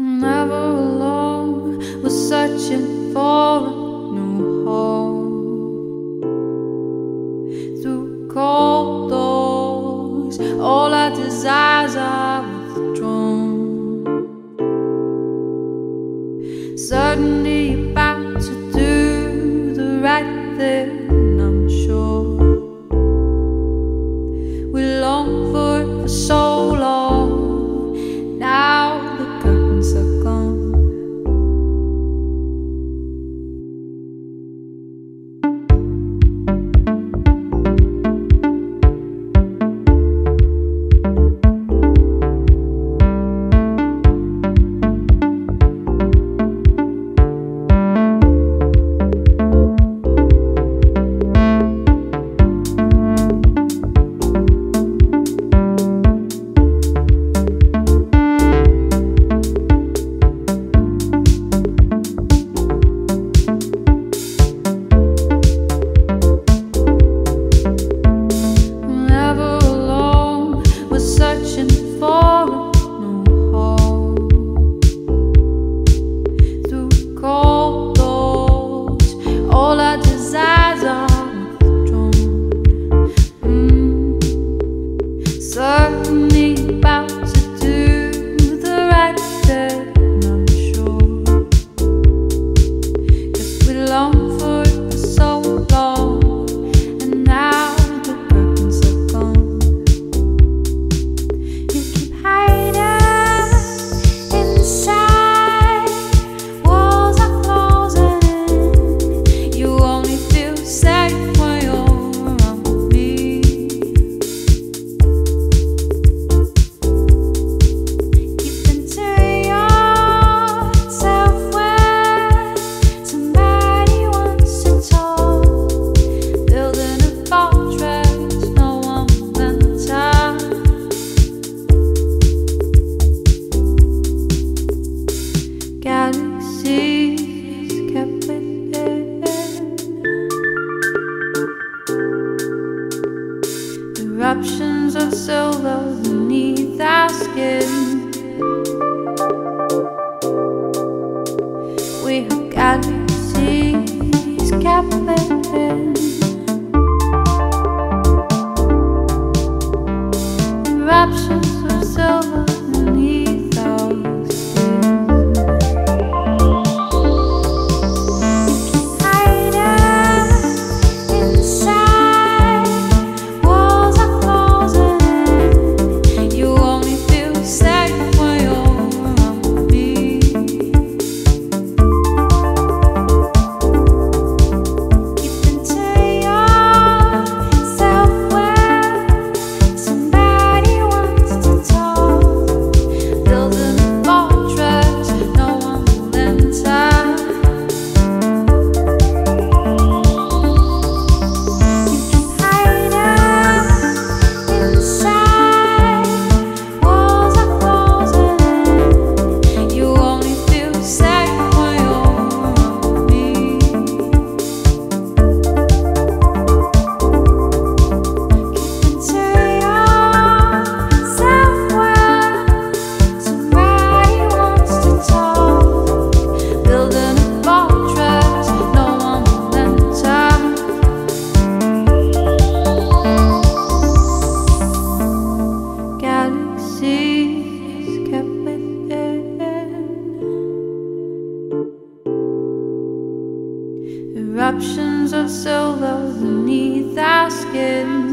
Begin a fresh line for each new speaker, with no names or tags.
Never alone, we're searching for a new home. Through cold doors, all our desires are withdrawn. Certainly about to do the right thing, I'm sure. We long for it for so long. Now the curtains are gone. Certainly about to do the right thing, I'm sure. 'Cause we long for it for so long, and now the curtains are gone. You keep hiding inside, walls are closing in. You only feel safe when you're around me. Galaxies kept within, eruptions of silver beneath our skin. We have galaxies kept within, eruptions of silver beneath our skin. Eruptions of silver beneath our skin.